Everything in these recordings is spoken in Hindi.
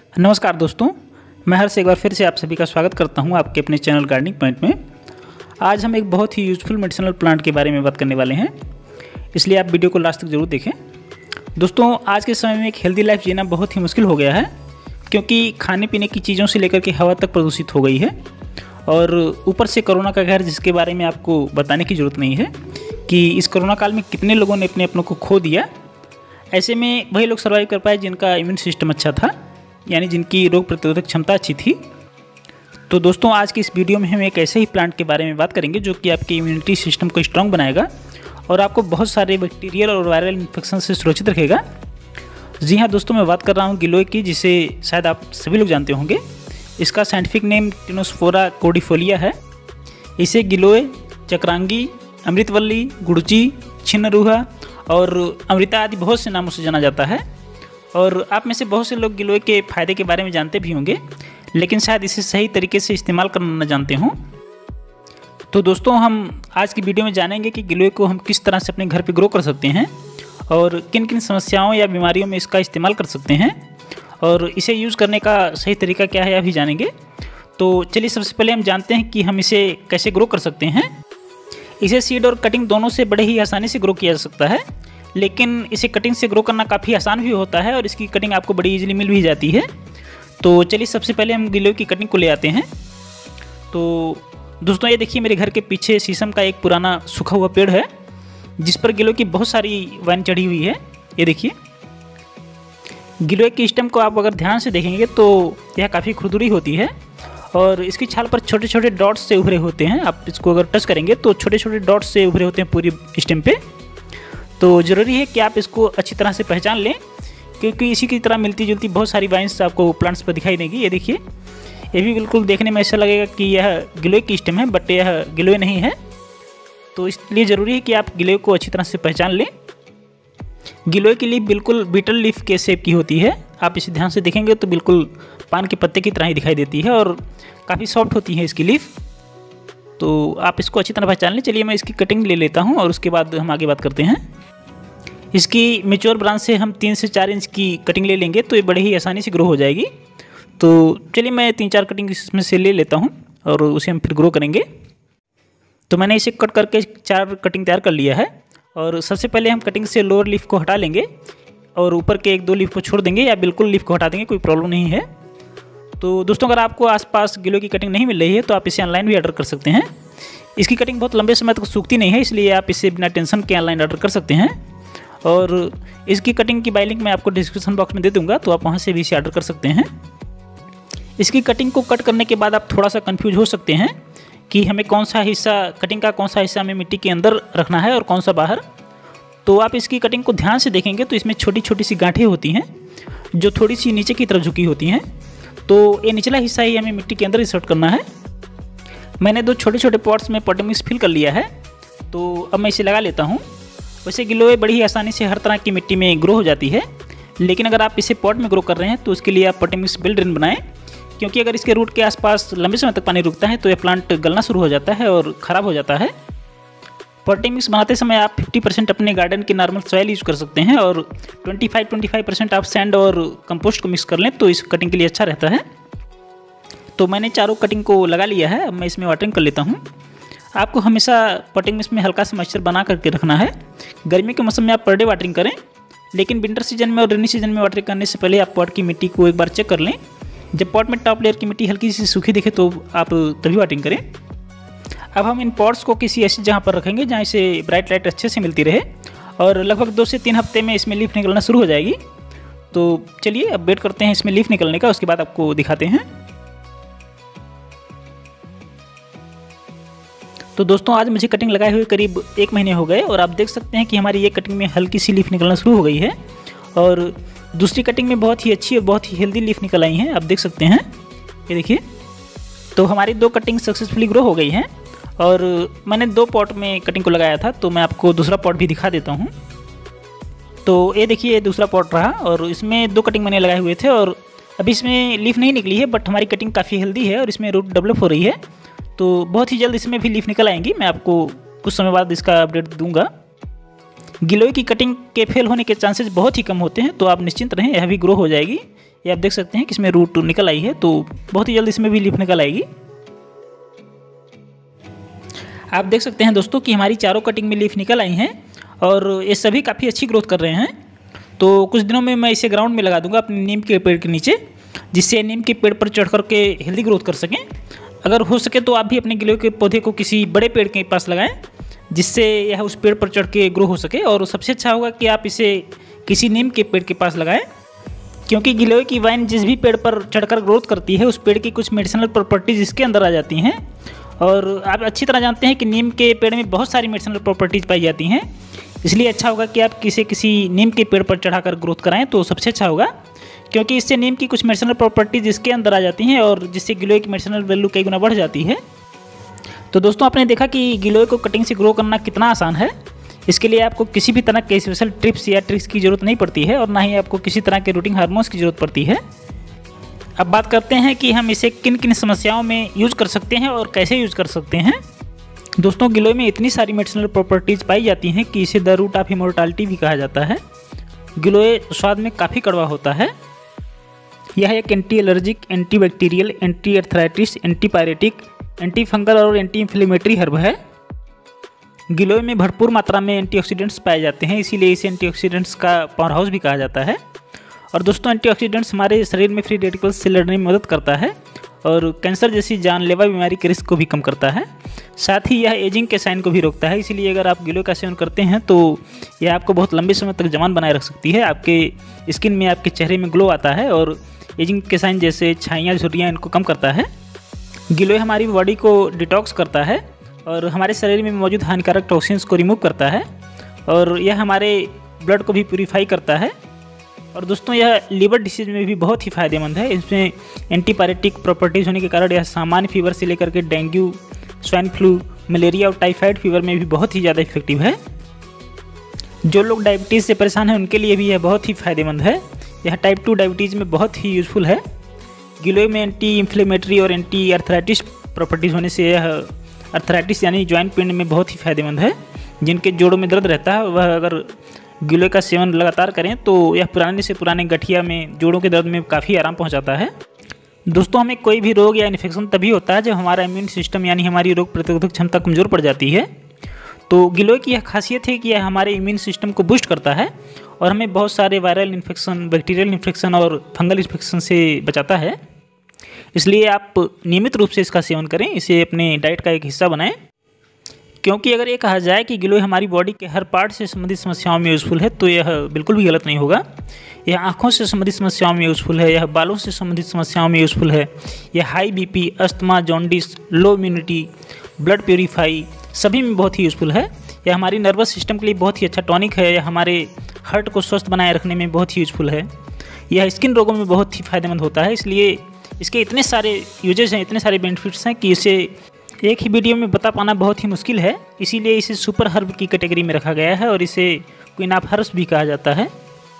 नमस्कार दोस्तों, मैं हर्ष एक बार फिर से आप सभी का स्वागत करता हूं आपके अपने चैनल गार्डनिंग पॉइंट में। आज हम एक बहुत ही यूज़फुल मेडिसिनल प्लांट के बारे में बात करने वाले हैं, इसलिए आप वीडियो को लास्ट तक जरूर देखें। दोस्तों, आज के समय में एक हेल्दी लाइफ जीना बहुत ही मुश्किल हो गया है, क्योंकि खाने पीने की चीज़ों से लेकर के हवा तक प्रदूषित हो गई है और ऊपर से कोरोना का कहर, जिसके बारे में आपको बताने की ज़रूरत नहीं है कि इस कोरोना काल में कितने लोगों ने अपने अपनों को खो दिया। ऐसे में वही लोग सर्वाइव कर पाए जिनका इम्यून सिस्टम अच्छा था, यानी जिनकी रोग प्रतिरोधक क्षमता अच्छी थी। तो दोस्तों, आज की इस वीडियो में हम एक ऐसे ही प्लांट के बारे में बात करेंगे जो कि आपके इम्यूनिटी सिस्टम को स्ट्रॉन्ग बनाएगा और आपको बहुत सारे बैक्टीरियल और वायरल इन्फेक्शन से सुरक्षित रखेगा। जी हाँ दोस्तों, मैं बात कर रहा हूँ गिलोय की, जिसे शायद आप सभी लोग जानते होंगे। इसका साइंटिफिक नेम टिनोस्फोरा कोर्डिफोलिया है। इसे गिलोय, चक्रांगी, अमृतवल्ली, गुड़ची, छिन्नरूहा और अमृता आदि बहुत से नामों से जाना जाता है। और आप में से बहुत से लोग गिलोय के फ़ायदे के बारे में जानते भी होंगे, लेकिन शायद इसे सही तरीके से इस्तेमाल करना न जानते हों। तो दोस्तों, हम आज की वीडियो में जानेंगे कि गिलोय को हम किस तरह से अपने घर पे ग्रो कर सकते हैं और किन किन समस्याओं या बीमारियों में इसका इस्तेमाल कर सकते हैं और इसे यूज़ करने का सही तरीका क्या है, यह भी जानेंगे। तो चलिए, सबसे पहले हम जानते हैं कि हम इसे कैसे ग्रो कर सकते हैं। इसे सीड और कटिंग दोनों से बड़े ही आसानी से ग्रो किया जा सकता है, लेकिन इसे कटिंग से ग्रो करना काफ़ी आसान भी होता है और इसकी कटिंग आपको बड़ी इजीली मिल भी जाती है। तो चलिए, सबसे पहले हम गिलोय की कटिंग को ले आते हैं। तो दोस्तों, ये देखिए, मेरे घर के पीछे शीशम का एक पुराना सूखा हुआ पेड़ है, जिस पर गिलोय की बहुत सारी वाइन चढ़ी हुई है। ये देखिए, गिलोय की स्टेम को आप अगर ध्यान से देखेंगे तो यह काफ़ी खुरदुरी होती है और इसकी छाल पर छोटे छोटे डॉट्स से उभरे होते हैं। आप इसको अगर टच करेंगे तो छोटे छोटे डॉट्स से उभरे होते हैं पूरी स्टेम पे। तो ज़रूरी है कि आप इसको अच्छी तरह से पहचान लें, क्योंकि इसी की तरह मिलती जुलती बहुत सारी वाइन्स आपको प्लांट्स पर दिखाई देगी। ये देखिए, ये भी बिल्कुल देखने में ऐसा लगेगा कि यह गिलोय की स्टेम है, बट यह गिलोय नहीं है। तो इसलिए ज़रूरी है कि आप गिलोय को अच्छी तरह से पहचान लें। गिलोय की लीफ बिल्कुल बीटल लीफ के शेप की होती है। आप इसे ध्यान से देखेंगे तो बिल्कुल पान के पत्ते की तरह ही दिखाई देती है और काफ़ी सॉफ्ट होती है इसकी लीफ। तो आप इसको अच्छी तरह पहचान लें। चलिए, मैं इसकी कटिंग ले लेता हूँ और उसके बाद हम आगे बात करते हैं। इसकी मेच्योर ब्रांच से हम 3 से 4 इंच की कटिंग ले लेंगे तो ये बड़े ही आसानी से ग्रो हो जाएगी। तो चलिए, मैं 3-4 कटिंग इसमें से ले लेता हूँ और उसे हम फिर ग्रो करेंगे। तो मैंने इसे कट करके 4 कटिंग तैयार कर लिया है और सबसे पहले हम कटिंग से लोअर लीफ को हटा लेंगे और ऊपर के 1-2 लीफ को छोड़ देंगे या बिल्कुल लीफ को हटा देंगे, कोई प्रॉब्लम नहीं है। तो दोस्तों, अगर आपको आसपास गिलोय की कटिंग नहीं मिल रही है तो आप इसे ऑनलाइन भी ऑर्डर कर सकते हैं। इसकी कटिंग बहुत लंबे समय तक सूखती नहीं है, इसलिए आप इसे बिना टेंशन के ऑनलाइन ऑर्डर कर सकते हैं। और इसकी कटिंग की बाय लिंक मैं आपको डिस्क्रिप्शन बॉक्स में दे दूंगा, तो आप वहां से भी इसे ऑर्डर कर सकते हैं। इसकी कटिंग को कट करने के बाद आप थोड़ा सा कंफ्यूज हो सकते हैं कि हमें कौन सा हिस्सा, कटिंग का कौन सा हिस्सा हमें मिट्टी के अंदर रखना है और कौन सा बाहर। तो आप इसकी कटिंग को ध्यान से देखेंगे तो इसमें छोटी छोटी सी गांठें होती हैं जो थोड़ी सी नीचे की तरफ झुकी होती हैं। तो ये निचला हिस्सा ही हमें मिट्टी के अंदर इंसर्ट करना है। मैंने 2 छोटे छोटे पॉट्स में पॉटिंग मिक्स फिल कर लिया है, तो अब मैं इसे लगा लेता हूँ। वैसे गिलोय बड़ी ही आसानी से हर तरह की मिट्टी में ग्रो हो जाती है, लेकिन अगर आप इसे पॉट में ग्रो कर रहे हैं तो उसके लिए आप पॉटिंग मिक्स बिल्ड ड्रेन बनाएं, क्योंकि अगर इसके रूट के आसपास लंबे समय तक पानी रुकता है तो यह प्लांट गलना शुरू हो जाता है और ख़राब हो जाता है। पॉटिंग मिक्स बनाते समय आप 50% अपने गार्डन की नॉर्मल सॉइल यूज़ कर सकते हैं और 25% आप सैंड और कंपोस्ट को मिक्स कर लें तो इस कटिंग के लिए अच्छा रहता है। तो मैंने चारों कटिंग को लगा लिया है। अब मैं इसमें वाटरिंग कर लेता हूँ। आपको हमेशा पॉटिंग मिक्स में हल्का सा मॉइस्चर बना करके रखना है। गर्मी के मौसम में आप पर डे वाटरिंग करें, लेकिन विंटर सीजन में और रेनी सीजन में वाटरिंग करने से पहले आप पॉट की मिट्टी को एक बार चेक कर लें। जब पॉट में टॉप लेयर की मिट्टी हल्की सी सूखी दिखे तो आप तभी वाटरिंग करें। अब हम इन पॉट्स को किसी ऐसी जगह पर रखेंगे जहाँ इसे ब्राइट लाइट अच्छे से मिलती रहे और लगभग 2 से 3 हफ्ते में इसमें लीफ निकलना शुरू हो जाएगी। तो चलिए, अब वेट करते हैं इसमें लीफ निकलने का, उसके बाद आपको दिखाते हैं। तो दोस्तों, आज मुझे कटिंग लगाए हुए करीब 1 महीने हो गए और आप देख सकते हैं कि हमारी ये कटिंग में हल्की सी लीफ निकलना शुरू हो गई है और दूसरी कटिंग में बहुत ही अच्छी और बहुत ही हेल्दी लीफ निकल आई हैं। आप देख सकते हैं, ये देखिए। तो हमारी 2 कटिंग सक्सेसफुली ग्रो हो गई हैं और मैंने 2 पॉट में कटिंग को लगाया था, तो मैं आपको दूसरा पॉट भी दिखा देता हूँ। तो ये देखिए, ये दूसरा पॉट रहा और इसमें 2 कटिंग मैंने लगाए हुए थे और अभी इसमें लीफ नहीं निकली है, बट हमारी कटिंग काफ़ी हेल्दी है और इसमें रूट डेवलप हो रही है। तो बहुत ही जल्द इसमें भी लीफ निकल आएंगी। मैं आपको कुछ समय बाद इसका अपडेट दूंगा। गिलोय की कटिंग के फेल होने के चांसेस बहुत ही कम होते हैं, तो आप निश्चिंत रहें, यह भी ग्रो हो जाएगी। ये आप देख सकते हैं कि इसमें रूट निकल आई है, तो बहुत ही जल्द इसमें भी लीफ निकल आएगी। आप देख सकते हैं दोस्तों कि हमारी चारों कटिंग में लीफ निकल आई हैं और ये सभी काफ़ी अच्छी ग्रोथ कर रहे हैं। तो कुछ दिनों में मैं इसे ग्राउंड में लगा दूंगा अपने नीम के पेड़ के नीचे, जिससे नीम के पेड़ पर चढ़ कर के हेल्दी ग्रोथ कर सकें। अगर हो सके तो आप भी अपने गिलोय के पौधे को किसी बड़े पेड़ के पास लगाएं, जिससे यह उस पेड़ पर चढ़ के ग्रो हो सके। और सबसे अच्छा होगा कि आप इसे किसी नीम के पेड़ के पास लगाएं, क्योंकि गिलोय की वाइन जिस भी पेड़ पर चढ़कर ग्रोथ करती है उस पेड़ की कुछ मेडिसिनल प्रॉपर्टीज़ इसके अंदर आ जाती हैं। और आप अच्छी तरह जानते हैं कि नीम के पेड़ में बहुत सारी मेडिसिनल प्रॉपर्टीज़ पाई जाती हैं, इसलिए अच्छा होगा कि आप किसी नीम के पेड़ पर चढ़ाकर ग्रोथ कराएं तो सबसे अच्छा होगा, क्योंकि इससे नीम की कुछ मेडिसिनल प्रॉपर्टीज़ इसके अंदर आ जाती हैं और जिससे गिलोय की मेडिसिनल वैल्यू कई गुना बढ़ जाती है। तो दोस्तों आपने देखा कि गिलोय को कटिंग से ग्रो करना कितना आसान है। इसके लिए आपको किसी भी तरह के स्पेशल टिप्स या ट्रिक्स की ज़रूरत नहीं पड़ती है और ना ही आपको किसी तरह के रूटिंग हार्मोन्स की ज़रूरत पड़ती है। अब बात करते हैं कि हम इसे किन किन समस्याओं में यूज़ कर सकते हैं और कैसे यूज़ कर सकते हैं। दोस्तों गिलोय में इतनी सारी मेडिसिनल प्रॉपर्टीज़ पाई जाती हैं कि इसे द रूट ऑफ इमॉर्टैलिटी भी कहा जाता है। गिलोय स्वाद में काफ़ी कड़वा होता है। यह एक anti allergic, anti bacterial, anti arthritis, anti pyretic, anti fungal और एंटी इन्फ्लेमेटरी हर्ब है। गिलोय में भरपूर मात्रा में एंटीऑक्सीडेंट्स पाए जाते हैं, इसीलिए इसे एंटीऑक्सीडेंट्स का पावर हाउस भी कहा जाता है। और दोस्तों एंटीऑक्सीडेंट्स हमारे शरीर में फ्री रेडिकल्स से लड़ने में मदद करता है और कैंसर जैसी जानलेवा बीमारी के रिस्क को भी कम करता है। साथ ही यह एजिंग के साइन को भी रोकता है, इसीलिए अगर आप गिलोय का सेवन करते हैं तो यह आपको बहुत लंबे समय तक जवान बनाए रख सकती है। आपके स्किन में, आपके चेहरे में ग्लो आता है और एजिंग के साइन जैसे छाइयाँ, झुर्रियाँ इनको कम करता है। गिलोय हमारी बॉडी को डिटॉक्स करता है और हमारे शरीर में मौजूद हानिकारक टॉक्सिन्स को रिमूव करता है और यह हमारे ब्लड को भी प्यूरीफाई करता है। और दोस्तों यह लीवर डिसीज में भी बहुत ही फ़ायदेमंद है। इसमें एंटीपायरेटिक प्रॉपर्टीज़ होने के कारण यह सामान्य फीवर से लेकर के डेंगू, स्वाइन फ्लू, मलेरिया और टाइफाइड फीवर में भी बहुत ही ज़्यादा इफेक्टिव है। जो लोग डायबिटीज़ से परेशान हैं उनके लिए भी यह बहुत ही फ़ायदेमंद है। यह टाइप 2 डायबिटीज़ में बहुत ही यूज़फुल है। गिलोय में एंटी इन्फ्लेमेटरी और एंटी अर्थराइटिस प्रॉपर्टीज़ होने से यह अर्थराइटिस यानी जॉइंट पेन में बहुत ही फ़ायदेमंद है। जिनके जोड़ों में दर्द रहता है वह अगर गिलोय का सेवन लगातार करें तो यह पुराने से पुराने गठिया में, जोड़ों के दर्द में काफ़ी आराम पहुंचाता है। दोस्तों हमें कोई भी रोग या इन्फेक्शन तभी होता है जब हमारा इम्यून सिस्टम यानी हमारी रोग प्रतिरोधक क्षमता कमज़ोर पड़ जाती है। तो गिलोय की यह खासियत है कि यह हमारे इम्यून सिस्टम को बूस्ट करता है और हमें बहुत सारे वायरल इन्फेक्शन, बैक्टीरियल इन्फेक्शन और फंगल इन्फेक्शन से बचाता है। इसलिए आप नियमित रूप से इसका सेवन करें, इसे अपने डाइट का एक हिस्सा बनाएं, क्योंकि अगर ये कहा जाए कि गिलोय हमारी बॉडी के हर पार्ट से संबंधित समस्याओं में यूज़फुल है तो यह बिल्कुल भी गलत नहीं होगा। यह आँखों से संबंधित समस्याओं में यूज़फुल है, यह बालों से संबंधित समस्याओं में यूज़फुल है, यह high BP, asthma, jaundice, low immunity, blood purify सभी में बहुत ही यूज़फुल है। यह हमारी नर्वस सिस्टम के लिए बहुत ही अच्छा टॉनिक है, यह हमारे हार्ट को स्वस्थ बनाए रखने में बहुत ही यूज़फुल है। यह स्किन रोगों में बहुत ही फ़ायदेमंद होता है। इसलिए इसके इतने सारे यूजेस हैं, इतने सारे बेनिफिट्स हैं कि इसे एक ही वीडियो में बता पाना बहुत ही मुश्किल है। इसीलिए इसे सुपर हर्ब की कैटेगरी में रखा गया है और इसे क्वीन ऑफ हर्ब्स भी कहा जाता है।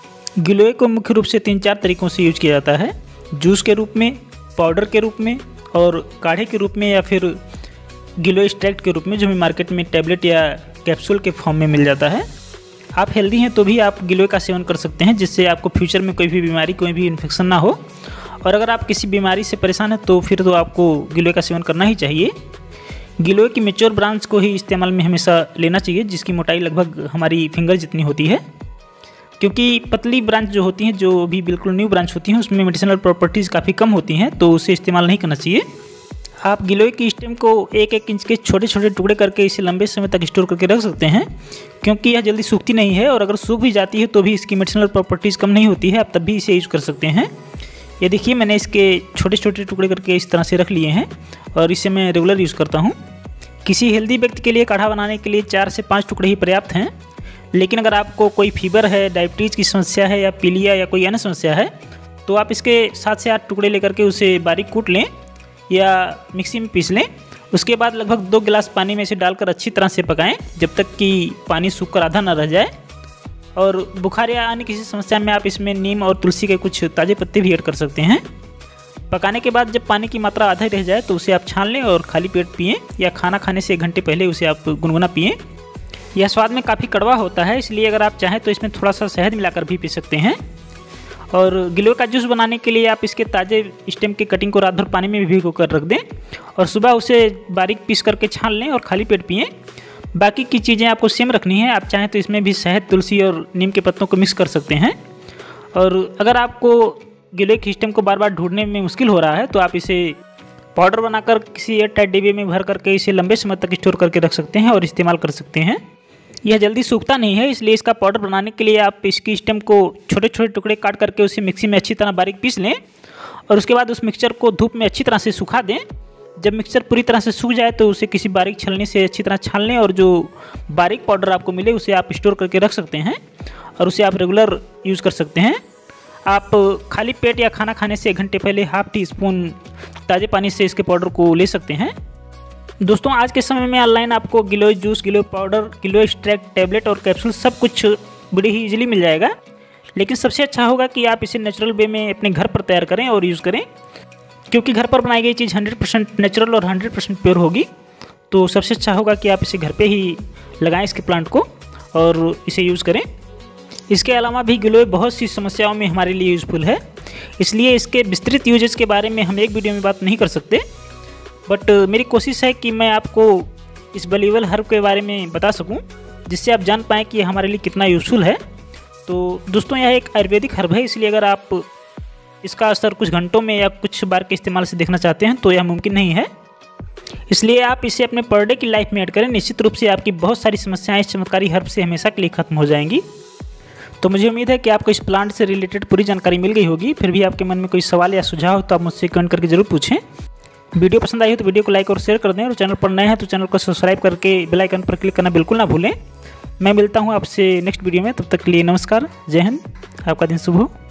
गिलोय को मुख्य रूप से 3-4 तरीक़ों से यूज किया जाता है, जूस के रूप में, पाउडर के रूप में और काढ़े के रूप में, या फिर गिलोय एक्सट्रैक्ट के रूप में जो भी मार्केट में टैबलेट या कैप्सूल के फॉर्म में मिल जाता है। आप हेल्दी हैं तो भी आप गिलोय का सेवन कर सकते हैं, जिससे आपको फ्यूचर में कोई भी बीमारी, कोई भी इन्फेक्शन ना हो। और अगर आप किसी बीमारी से परेशान हैं तो फिर तो आपको गिलोय का सेवन करना ही चाहिए। गिलोय की मेच्योर ब्रांच को ही इस्तेमाल में हमेशा लेना चाहिए, जिसकी मोटाई लगभग हमारी फिंगर जितनी होती है, क्योंकि पतली ब्रांच जो होती हैं, जो भी बिल्कुल न्यू ब्रांच होती हैं, उसमें मेडिसिनल प्रॉपर्टीज़ काफ़ी कम होती हैं, तो उसे इस्तेमाल नहीं करना चाहिए। आप गिलोय की स्टेम को 1-1 इंच के छोटे छोटे टुकड़े करके इसे लंबे समय तक स्टोर करके रख सकते हैं, क्योंकि यह जल्दी सूखती नहीं है और अगर सूख भी जाती है तो भी इसकी मेडिसिनल प्रॉपर्टीज़ कम नहीं होती है, आप तब भी इसे यूज़ कर सकते हैं। ये देखिए मैंने इसके छोटे छोटे टुकड़े करके इस तरह से रख लिए हैं और इसे मैं रेगुलर यूज़ करता हूँ। किसी हेल्दी व्यक्ति के लिए काढ़ा बनाने के लिए 4 से 5 टुकड़े ही पर्याप्त हैं, लेकिन अगर आपको कोई फीवर है, डायबिटीज़ की समस्या है या पीलिया या कोई अन्य समस्या है तो आप इसके 7 से 8 टुकड़े लेकर के उसे बारीक कूट लें या मिक्सी में पीस लें। उसके बाद लगभग 2 गिलास पानी में इसे डालकर अच्छी तरह से पकाएं जब तक कि पानी सूखकर आधा न रह जाए। और बुखार या अन्य किसी समस्या में आप इसमें नीम और तुलसी के कुछ ताज़े पत्ते भी ऐड कर सकते हैं। पकाने के बाद जब पानी की मात्रा आधा रह जाए तो उसे आप छान लें और खाली पेट पिएं, या खाना खाने से 1 घंटे पहले उसे आप गुनगुना पिएं। यह स्वाद में काफ़ी कड़वा होता है, इसलिए अगर आप चाहें तो इसमें थोड़ा सा शहद मिलाकर भी पी सकते हैं। और गिलोय का जूस बनाने के लिए आप इसके ताज़े स्टेम की कटिंग को रात भर पानी में भिगो कर रख दें और सुबह उसे बारीक पीस करके छान लें और खाली पेट पिएं। बाकी की चीज़ें आपको सेम रखनी है। आप चाहें तो इसमें भी शहद, तुलसी और नीम के पत्तों को मिक्स कर सकते हैं। और अगर आपको गिलोय के स्टेम को बार बार ढूंढने में मुश्किल हो रहा है तो आप इसे पाउडर बनाकर किसी एयरटाइट डिब्बे में भर करके इसे लंबे समय तक स्टोर करके रख सकते हैं और इस्तेमाल कर सकते हैं। यह जल्दी सूखता नहीं है, इसलिए इसका पाउडर बनाने के लिए आप इसकी स्टेम को छोटे छोटे टुकड़े काट करके उसे मिक्सी में अच्छी तरह बारीक पीस लें और उसके बाद उस मिक्सचर को धूप में अच्छी तरह से सुखा दें। जब मिक्सचर पूरी तरह से सूख जाए तो उसे किसी बारीक छलनी से अच्छी तरह छान लें और जो बारीक पाउडर आपको मिले उसे आप स्टोर करके रख सकते हैं और उसे आप रेगुलर यूज़ कर सकते हैं। आप खाली पेट या खाना खाने से 1 घंटे पहले हाफ टी स्पून ताज़े पानी से इसके पाउडर को ले सकते हैं। दोस्तों, आज के समय में ऑनलाइन आपको गिलोय जूस, गिलोय पाउडर, गिलोय एक्सट्रैक्ट, टैबलेट और कैप्सूल सब कुछ बड़े ही इजीली मिल जाएगा। लेकिन सबसे अच्छा होगा कि आप इसे नेचुरल वे में अपने घर पर तैयार करें और यूज़ करें, क्योंकि घर पर बनाई गई चीज़ 100% नेचुरल और 100% प्योर होगी। तो सबसे अच्छा होगा कि आप इसे घर पे ही लगाएं इसके प्लांट को और इसे यूज़ करें। इसके अलावा भी गिलोय बहुत सी समस्याओं में हमारे लिए यूज़फुल है, इसलिए इसके विस्तृत यूजेस के बारे में हम एक वीडियो में बात नहीं कर सकते। बट मेरी कोशिश है कि मैं आपको इस वैल्यूएबल हर्ब के बारे में बता सकूं, जिससे आप जान पाएँ कि ये हमारे लिए कितना यूज़फुल है। तो दोस्तों, यह एक आयुर्वेदिक हर्ब है, इसलिए अगर आप इसका असर कुछ घंटों में या कुछ बार के इस्तेमाल से देखना चाहते हैं तो यह मुमकिन नहीं है। इसलिए आप इसे अपने पर डे की लाइफ में ऐड करें। निश्चित रूप से आपकी बहुत सारी समस्याएं इस चमत्कारी हर्ब से हमेशा के लिए खत्म हो जाएंगी। तो मुझे उम्मीद है कि आपको इस प्लांट से रिलेटेड पूरी जानकारी मिल गई होगी। फिर भी आपके मन में कोई सवाल या सुझाव हो तो आप मुझसे कमेंट करके जरूर पूछें। वीडियो पसंद आई हो तो वीडियो को लाइक और शेयर कर दें और चैनल पर नए हैं तो चैनल को सब्सक्राइब करके बेल आइकन पर क्लिक करना बिल्कुल ना भूलें। मैं मिलता हूं आपसे नेक्स्ट वीडियो में, तब तक के लिए नमस्कार, जय हिंद, आपका दिन शुभ हो।